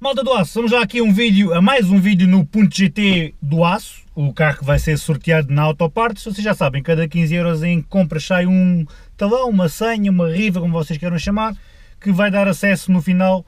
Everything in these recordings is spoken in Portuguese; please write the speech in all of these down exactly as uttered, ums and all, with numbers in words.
Malta do Aço, vamos lá aqui a um vídeo, a mais um vídeo no Ponto G T do Aço, o carro que vai ser sorteado na Autopartes. Vocês já sabem, cada quinze euros em compras sai um talão, uma senha, uma rifa, como vocês queiram chamar, que vai dar acesso no final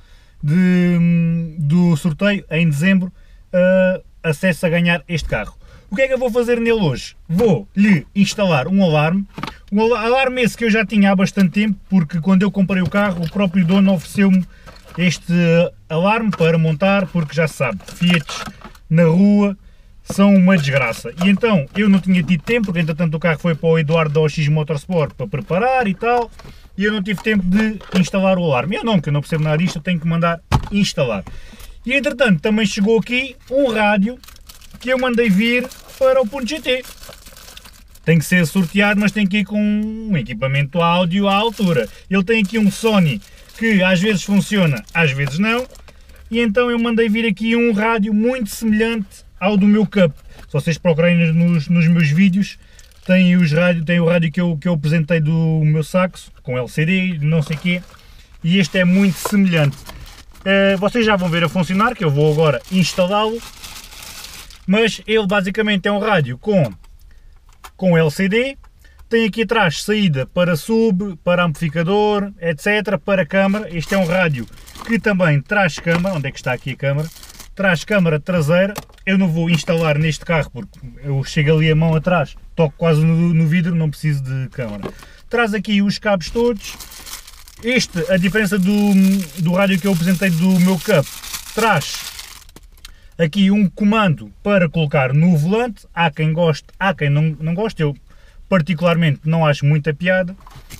de, do sorteio, em dezembro, uh, acesso a ganhar este carro. O que é que eu vou fazer nele hoje? Vou lhe instalar um alarme, um alarme esse que eu já tinha há bastante tempo, porque quando eu comprei o carro, o próprio dono ofereceu-me este alarme para montar, porque já se sabe, Fiats na rua são uma desgraça. E então eu não tinha tido tempo, porque entretanto o carro foi para o Eduardo da O X Motorsport para preparar e tal, e eu não tive tempo de instalar o alarme. Eu não, porque eu não percebo nada disto, eu tenho que mandar instalar. E entretanto também chegou aqui um rádio que eu mandei vir para o Ponto G T. Tem que ser sorteado, mas tem que ir com um equipamento áudio à altura. Ele tem aqui um Sony que às vezes funciona, às vezes não, e então eu mandei vir aqui um rádio muito semelhante ao do meu Cup. Se vocês procurarem nos, nos meus vídeos, tem, os rádio, tem o rádio que eu, que eu apresentei do meu Saxo, com L C D, não sei o quê, e este é muito semelhante. Uh, vocês já vão ver a funcionar, que eu vou agora instalá-lo, mas ele basicamente é um rádio com, com L C D, tem aqui atrás saída para sub, para amplificador, etcétera, para câmara. Este é um rádio que também traz câmara. Onde é que está aqui a câmara? Traz câmara traseira. Eu não vou instalar neste carro porque eu chego ali a mão atrás, toco quase no, no vidro, não preciso de câmara. Traz aqui os cabos todos. Este, a diferença do, do rádio que eu apresentei do meu Cup, traz aqui um comando para colocar no volante. Há quem goste, há quem não, não goste. Eu particularmente não acho muita piada.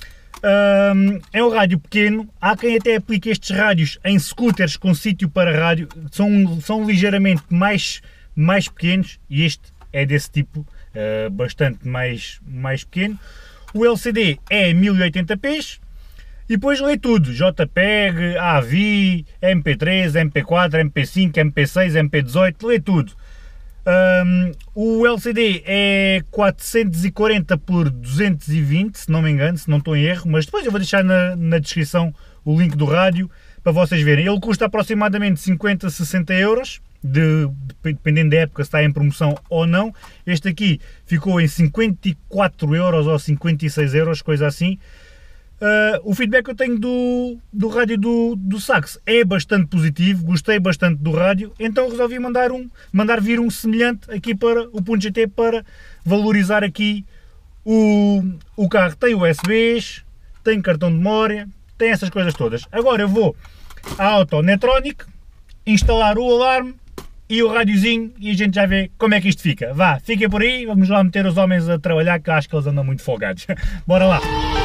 Um, é um rádio pequeno, há quem até aplique estes rádios em scooters com sítio para rádio, são, são ligeiramente mais, mais pequenos, e este é desse tipo, uh, bastante mais, mais pequeno. O L C D é mil e oitenta p, e depois lê tudo, JPEG, A V, M P três, M P quatro, M P cinco, M P seis, M P dezoito, lê tudo. Um, o L C D é quatrocentos e quarenta por duzentos e vinte, se não me engano, se não estou em erro, mas depois eu vou deixar na, na descrição o link do rádio para vocês verem. Ele custa aproximadamente cinquenta, sessenta euros, de, dependendo da época se está em promoção ou não. Este aqui ficou em cinquenta e quatro euros ou cinquenta e seis euros, coisa assim. Uh, o feedback que eu tenho do, do rádio do, do Saxo é bastante positivo, gostei bastante do rádio, então resolvi mandar, um, mandar vir um semelhante aqui para o Ponto G T para valorizar aqui o, o carro. Tem U S Bs, tem cartão de memória, tem essas coisas todas. Agora eu vou à Autonetronic, instalar o alarme e o rádiozinho e a gente já vê como é que isto fica. Vá, fiquem por aí, vamos lá meter os homens a trabalhar, que acho que eles andam muito folgados. Bora lá!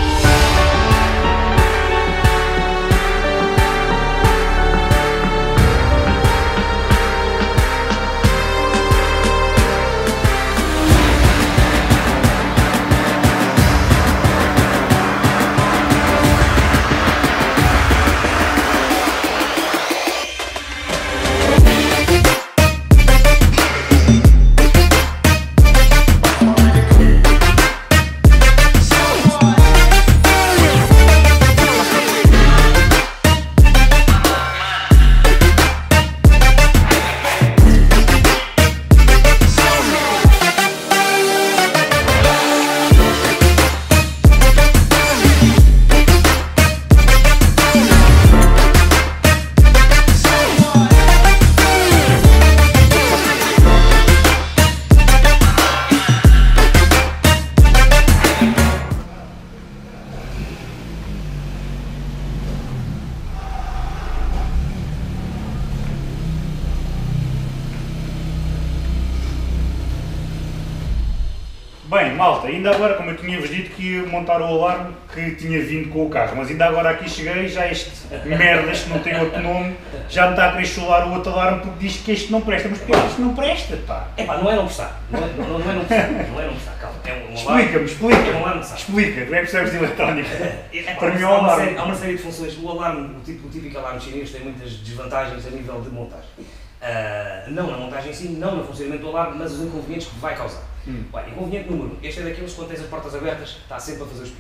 Bem, malta, ainda agora, como eu tinha-vos dito que ia montar o alarme que tinha vindo com o carro, mas ainda agora aqui cheguei, já este merda, este não tem outro nome, já me está a querer chular o outro alarme porque diz que este não presta, mas porque este não presta, pá. É pá, não é não prestar, não é não, não, é não prestar, não é não prestar, calma, é um alarme. Explica-me, explica, é um alarme, sabe? Explica, tu é que percebes de eletrónica. É, é, Para mim é um há, uma alarme. série, há uma série de funções, o alarme, o, tipo, o típico alarme chinês tem muitas desvantagens a nível de montagem. Uh, não na montagem em si, não no funcionamento do alarme, mas os inconvenientes que vai causar. Hum. Bem, inconveniente número um, este é daqueles que quando tens as portas abertas, está sempre a fazer os pichinhos.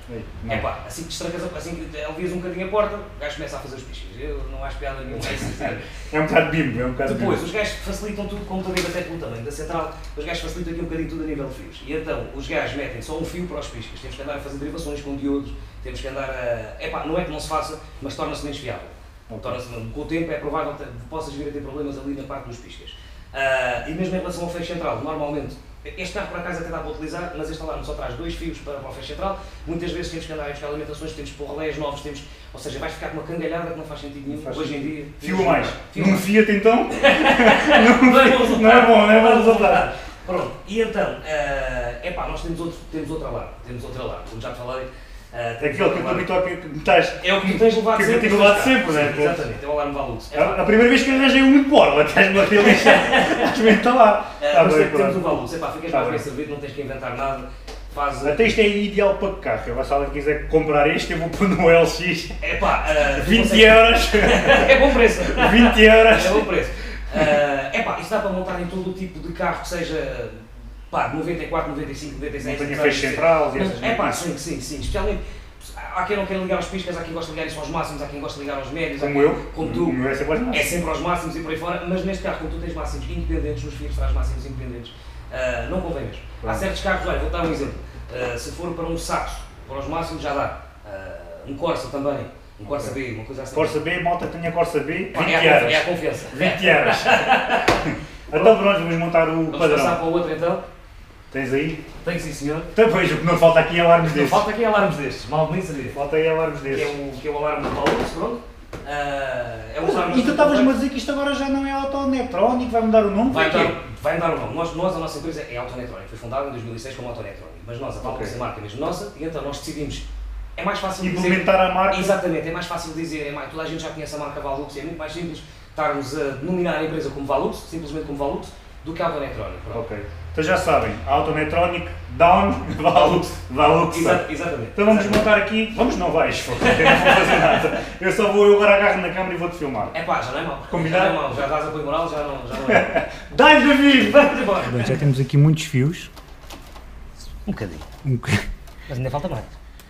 É pá, assim que destrancas, assim que alivias um bocadinho a porta, o gajo começa a fazer os piscas. Eu não acho piada nenhuma. É um bocado bimbo, é um bocado Depois, bimbo. os gajos facilitam tudo, como também até pelo tamanho da central, os gajos facilitam aqui um bocadinho tudo a nível de fios. E então, os gajos metem só um fio para os piscas. Temos que andar a fazer derivações com diodos, temos que andar a... É pá, não é que não se faça, mas torna-se menos fiável. Okay. Torna-se, com o tempo é provável que possas vir a ter problemas ali na parte dos piscas. Uh, e mesmo em relação ao fecho central, normalmente, este carro por acaso até dá para utilizar, mas este alarme só traz dois fios para, para o fecho central. Muitas vezes temos que andar a buscar alimentações, temos que pôr relés novos, temos, ou seja, vais ficar com uma cangalhada que não faz sentido nenhum faz hoje em dia. Fio a mais. Fio Num Fiat então? não, não, é bom, não é bom, não é bom resultado. Pronto, e então, uh, epá, nós temos outro, temos outro alarme, temos outro alarme, como já te falei. Uh, Aquele que eu também estou aqui, que estás. É o que tu tens levado que sempre. Que eu tenho levado sempre, não é? Exatamente, é o alarme Valux. É a primeira vez que arranjei um muito bora, estás-me a bater lixo. Estás-me a estar lá. Uh, mas é temos o Valux, epá, ficas mais bem servido, não tens que inventar nada. Faz... Até isto é ideal para carro. Eu, se alguém quiser comprar este, eu vou pôr no L X. Epá, uh, vinte euros. É bom preço. vinte euros. É bom preço. Uh, epá, isso dá para montar em todo o tipo de carro que seja. Pá, noventa e quatro, noventa e cinco, noventa e seis. Não tenha fecho central e essas É pá, sim, sim, sim. Especialmente. Há quem não quer ligar aos piscas, há quem gosta de ligar isso aos máximos, há quem gosta de ligar aos médios. Como quem, eu. Como tu. Como eu é sempre aos máximos. É sempre aos máximos e por aí fora, mas neste carro, como tu tens máximos independentes, nos Fiat traz máximos independentes, uh, não convém mesmo. Há certos carros, olha, vou dar um exemplo. Uh, se for para um Saxo, para os máximos já dá. Uh, um Corsa também, um Corsa okay. B, uma coisa assim. Corsa B, malta tenha Corsa B, vinte é euros. É a confiança. vinte euros. Então pronto, vamos montar o vamos padrão. Vamos passar para o outro então. Tens aí? Tenho sim senhor. Então pois, o que não falta aqui é alarmes destes. Não falta aqui é alarmes destes, mal nem sabia. Falta aí alarmes destes. Que é o, que é o alarme do Valux, pronto. Uh, é um alarme. E tu estavas-me a dizer que isto agora já não é autoeletrónico, vai mudar o nome? Vai mudar, vai mudar o nome. Nós, nós, a nossa empresa é autoeletrónica, foi fundada em dois mil e seis como autoeletrónica, mas nós, a Valux okay. é a marca mesmo nossa, e então nós decidimos. É mais fácil implementar dizer, a marca. Exatamente, é mais fácil dizer, é mais, toda a gente já conhece a marca Valux e é muito mais simples estarmos a denominar a empresa como Valux, simplesmente como Valux, do que autoeletrónica. Ok. Então já sabem, autoeletrónica, down, Valux, Valux. Exato, exatamente. Então vamos exatamente. montar aqui, vamos não vais, eu não vou fazer nada. Eu só vou, eu agora agarro na câmera e vou-te filmar. É pá, já não é mau. Combinado? Já não é mau, já dás apoio moral, já não, já não é. Dá-lhe, David! Vamos embora. Bem, já temos aqui muitos fios. Um bocadinho. Um bocadinho. Mas ainda falta mais.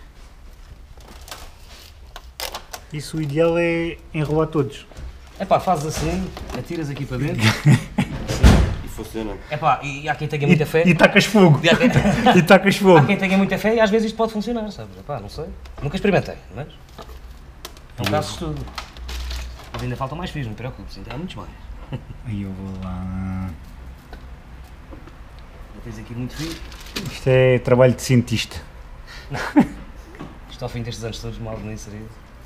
Isso o ideal é enrolar todos. É pá, fazes assim, atiras aqui para dentro. E funciona. É pá, e há quem tenha muita fé. E tacas fogo. E há quem, e tacas fogo. Há quem tenha muita fé e às vezes isto pode funcionar, sabes? É pá, não sei. Nunca experimentei, mas. É um caso de estudo. Mas ainda faltam mais fios, não te preocupes, ainda há muitos mais. Aí eu vou lá. Já tens aqui muito fio. Isto é trabalho de cientista. Isto ao fim destes anos todos, mal nem seria.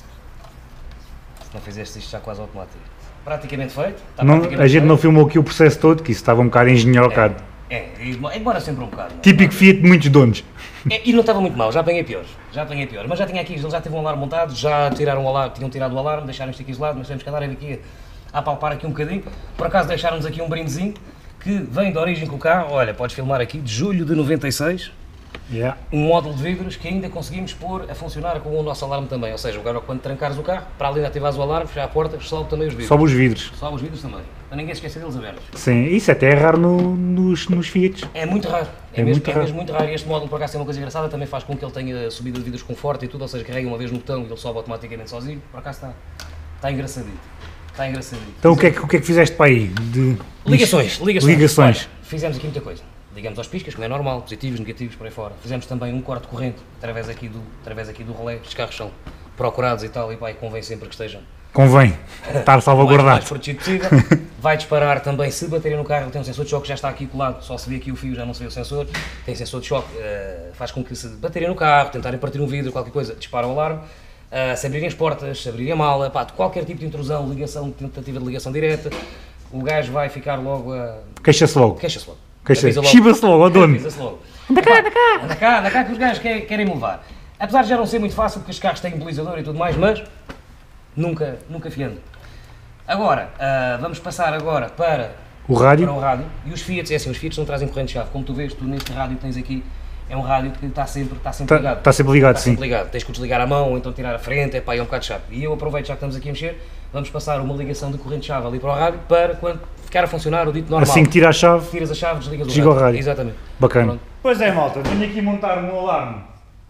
Se não fizeste isto já quase automático. Praticamente feito. Está não, praticamente a gente feito. não filmou aqui o processo todo, que isso estava um bocado engenhocado. É, é, é, embora sempre um bocado. Típico Fiat de muitos donos. É, e não estava muito mal, já apanhei piores. Já apanhei piores. Mas já tinha aqui, já teve um alarme montado, já tiraram o alarme, tinham tirado o alarme, deixaram isto aqui isolado, mas temos que andar aqui a apalpar aqui um bocadinho. Por acaso deixaram-nos aqui um brindezinho que vem de origem com o carro. Olha, podes filmar aqui, de julho de noventa e seis. Yeah. Um módulo de vidros que ainda conseguimos pôr a funcionar com o nosso alarme também, ou seja, agora quando trancares o carro, para além de ativares o alarme, fechar a porta, sobe também os vidros. Sobe os vidros. Sobe os vidros também, para ninguém se esquecer deles abertos. Sim, isso até é raro no, nos, nos Fiats. É muito raro, é, é, mesmo, muito, é raro. mesmo muito raro, e este módulo por acaso tem uma coisa engraçada, também faz com que ele tenha subida de vidros com forte e tudo, ou seja, carrega uma vez no botão e ele sobe automaticamente sozinho, por acaso está, está engraçadito. Está engraçadito. Então o que, é que, o que é que fizeste para aí? De... Ligações, ligações. Ligações. Olha, fizemos aqui muita coisa. Ligamos aos piscas, como é normal, positivos, negativos, por aí fora. Fizemos também um corte de corrente, através aqui do, através aqui do relé. Os carros são procurados e tal, e pá, e convém sempre que estejam. Convém estar salvaguardado. O mais protegido possível. Vai disparar também, se baterem no carro, tem um sensor de choque, já está aqui colado, só se vê aqui o fio, já não se vê o sensor. Tem sensor de choque, uh, faz com que se baterem no carro, tentarem partir um vidro, qualquer coisa, dispara o alarme. Uh, se abrirem as portas, se abrirem a mala, pá, de qualquer tipo de intrusão, ligação, tentativa de ligação direta, o gajo vai ficar logo a... Queixa-se logo. Queixa-se logo. Queixa-se. Chiba-se logo ao dono. Avisa-se logo. Anda cá, anda cá. Anda cá, anda cá que os gajos querem, querem me levar. Apesar de já não ser muito fácil, porque os carros têm mobilizador e tudo mais, mas nunca, nunca fiando. Agora, uh, vamos passar agora para o rádio. Para o rádio. E os Fiat, é assim, os Fiat não trazem corrente-chave. Como tu vês, tu neste rádio que tens aqui, é um rádio que está sempre, está sempre tá, ligado. Está sempre ligado, está sim. Sempre ligado. Tens que o desligar à mão ou então tirar a frente, é pá, é um bocado chato. E eu aproveito, já que estamos aqui a mexer, vamos passar uma ligação de corrente-chave ali para o rádio para quando ficar a funcionar o dito normal. Assim que tira a chave, tiras a chave, desligas o desliga rádio. o rádio. Exatamente. Bacana. Pronto. Pois é, malta, venho aqui montar um alarme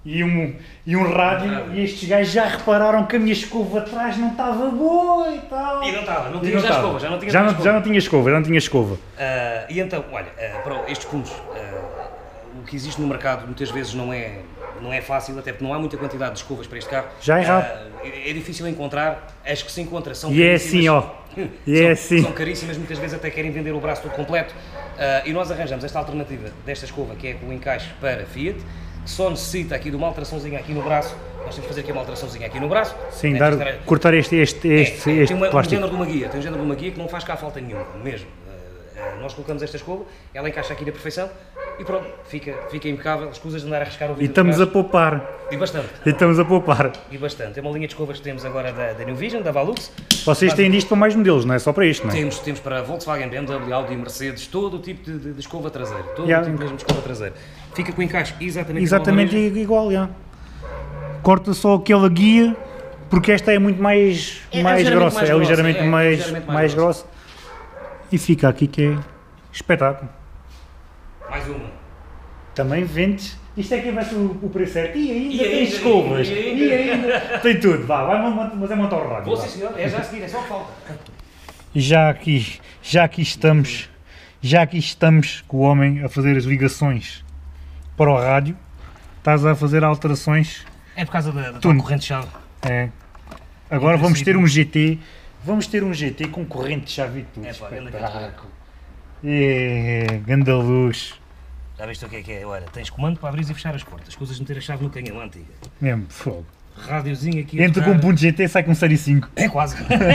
e um, e um rádio, e estes gajos já repararam que a minha escova atrás não estava boa e tal. E não estava, não E tinha já estava. escova, já não tinha já não, escova. já não tinha escova, já não tinha escova. Uh, e então, olha, uh, para estes puntos, uh, o que existe no mercado muitas vezes não é, não é fácil, até porque não há muita quantidade de escovas para este carro. Já é rápido. Uh, é, é difícil encontrar, as que se encontra são E é caríssimas. assim, ó. E são, é assim. São caríssimas, muitas vezes até querem vender o braço todo completo. Uh, e nós arranjamos esta alternativa desta escova, que é com o encaixe para Fiat, que só necessita aqui de uma alteraçãozinha aqui no braço. Nós temos que fazer aqui uma alteraçãozinha aqui no braço. Sim, É, dar, estar- cortar este, este, este, é, é, este tem uma, um plástico. género de uma guia, tem um género de uma guia que não faz cá falta nenhuma, mesmo. Uh, uh, nós colocamos esta escova, ela encaixa aqui na perfeição e pronto, fica, fica impecável, escusas de andar a arriscar o E vidro de estamos a trás. poupar. E bastante, E estamos a poupar. e bastante. É uma linha de escovas que temos agora da, da New Vision, da Valux. Vocês têm disto para mais modelos, não é só para isto, não é? Temos, temos para Volkswagen, B M W, Audi, Mercedes, todo o tipo de, de, de escova traseira, todo Yeah. o tipo mesmo de escova traseira. Fica com o encaixe exatamente, Exatamente igual ao igual, já. Corta só aquela guia, porque esta é muito mais, É, é mais ligeiramente grossa, mais é grossa, ligeiramente é, mais, ligeiramente mais mais grossa. grossa. E fica aqui que é espetáculo. Mais uma. Também vendes. Isto é que vai ser o, o preço certo. E ainda E tem ainda, escovas. e ainda. E ainda. Tem tudo. Vá, vai, mont- mas é montar o rádio. Vou vá. sim senhor, é já a seguir, é só o que falta. E já aqui, já aqui estamos, já aqui estamos com o homem a fazer as ligações para o rádio. Estás a fazer alterações. É por causa da, da Tudo. tal corrente-chave. É. Agora Em vamos ter princípio- um G T. Vamos ter um G T com corrente de chave e tudo. É pá, grande Espetáculo. É, ganda luz. Já viste o que é que é? Olha, tens comando para abrir e fechar as portas, coisas de meter a chave no canhão, a antiga. Mesmo, fogo. Rádiozinho aqui a Entra com tocar. um ponto G T, sai com série cinco. É quase.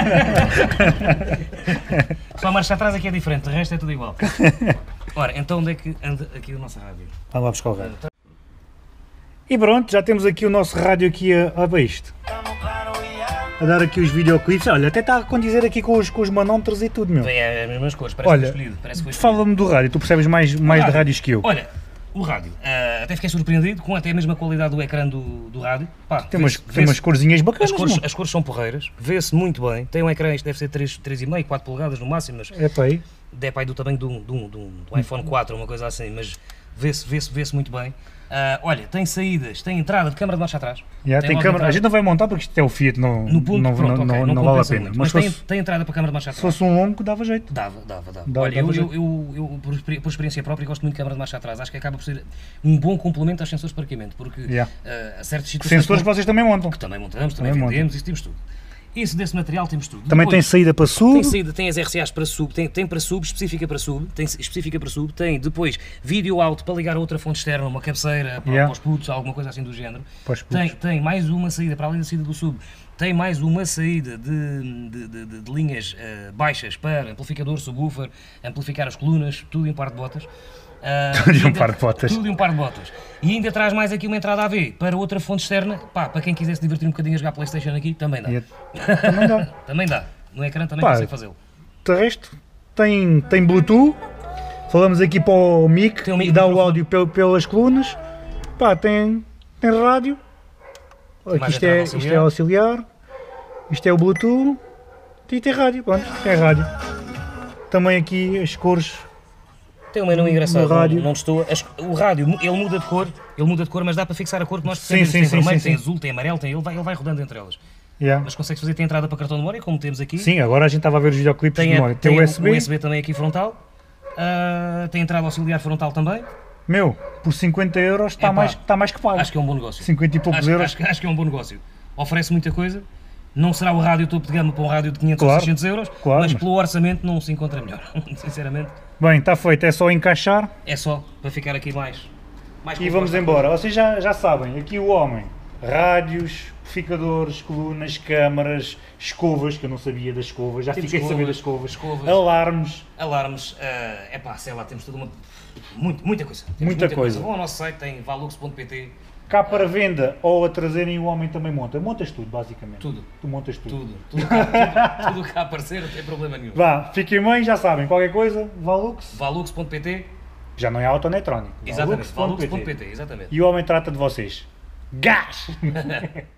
Só a marcha atrás aqui é diferente, o resto é tudo igual. Ora, então onde é que anda aqui o nosso rádio? Vamos lá buscar o rádio. E pronto, já temos aqui o nosso rádio aqui a, a ver isto. A dar aqui os videoclipes. Olha, até está a condizer aqui com os, com os manómetros e tudo, meu. Bem, é as mesmas cores, parece Olha, que foi escolhido. Parece que foi escolhido. fala-me do rádio, tu percebes mais, mais de rádio. rádios que eu. Olha, o rádio, ah, até fiquei surpreendido com até a mesma qualidade do ecrã do, do rádio. Pá, Tem umas, vê-se- tem umas vê-se- corzinhas bacanas, as cores, meu. as cores são porreiras, vê-se muito bem. Tem um ecrã, isto deve ser três, três vírgula cinco, quatro polegadas no máximo, mas É para aí. é pá, aí do tamanho de um, de um, de um, de um iPhone quatro ou uma coisa assim, mas vê-se vê-se, vê-se muito bem. Ah, olha, tem saídas, tem entrada de câmara de marcha atrás. Já, tem logo câmara. entrada A gente não vai montar porque isto é o Fiat, não, no ponto, não, pronto, não, ok, não, não não vale a compensa pena. muito, Mas mas se tem, fosse, tem entrada para câmara de marcha se atrás. fosse um longo, dava jeito. Dava, dava, dava. Dá- Olha, dava eu, eu, jeito. eu, eu, por, experi- por experiência própria, gosto muito de câmara de marcha atrás. Acho que acaba por ser um bom complemento aos sensores de parqueamento, porque Yeah. ah, a certas situações Sensores que que vocês também montam. também montamos, também, Também vendemos, isso temos tudo. Isso desse material temos tudo. Também tem Depois, saída para sub. tem saída, tem as R C As para sub, tem, tem para sub, específica para sub, tem específica para sub, tem depois vídeo out para ligar a outra fonte externa, uma cabeceira para, Yeah. para os putos, alguma coisa assim do género. Para os putos. Tem, tem mais uma saída, para além da saída do sub, tem mais uma saída de, de, de- de- de linhas eh, baixas para amplificador, subwoofer, amplificar as colunas, tudo em par de botas. Ah, Tudo em um ainda- par de botas. Tudo em um par de botas. E ainda traz mais aqui uma entrada A V para outra fonte externa, pá, para quem quiser se divertir um bocadinho a jogar PlayStation aqui, também dá. E também dá. Também dá. No ecrã também Pá, consegue fazê-lo. De resto, tem, tem Bluetooth. Falamos aqui para o mic Tem o mic, e dá o microfone. áudio pel- pelas colunas. Pá, tem, tem rádio. Aqui Mais isto, é, entrada isto é auxiliar. Isto é o Bluetooth. E tem rádio, pronto, tem rádio. Também aqui as cores. Tem um menu engraçado, No rádio. não, não estou. as- O rádio, ele muda de cor, ele muda de cor, mas dá para fixar a cor que nós Sim, precisamos. sim, Tem sim, vermelho, sim, tem sim. azul, tem amarelo, tem, ele, vai, ele vai rodando entre elas. Yeah. Mas consegues fazer, tem entrada para cartão de memória, como temos aqui. Sim, agora a gente estava a ver os videoclipes Tem, de a- memória. Tem, tem o U S B. o U S B também aqui frontal. Ah, tem entrada auxiliar frontal também. Meu, por cinquenta euros está Epá, mais, está mais que pago. Acho que é um bom negócio. cinquenta e poucos acho, euros. Acho, que- acho que é um bom negócio. Oferece muita coisa. Não será o rádio topo de gama para um rádio de quinhentos Claro, ou seiscentos euros, claro, mas mas- pelo orçamento não se encontra melhor. Sinceramente, Bem, está feito, é só encaixar é só para ficar aqui mais. mais e vamos confortável. embora. Vocês já, já sabem, aqui o homem, rádios, amplificadores, colunas, câmaras, escovas, que eu não sabia das escovas, já Temos fiquei a saber das escovas, escovas, escovas. alarmes, Alarmes, é pá, sei lá, temos toda uma. Muito, muita coisa. Temos Muita coisa. Vão ao nosso site, tem valux ponto pt, cá para venda ou a trazerem o homem também monta. Montas tudo, basicamente. tudo, Tu montas tudo. tudo, tudo cá, tudo, tudo cá a aparecer, não tem problema nenhum. Vá, fiquem bem, já sabem, qualquer coisa, Valux, valux ponto pt, já não é autoeletrónico. exatamente, valux ponto valux ponto pt. pt, exatamente. E o homem trata de vocês. Gás!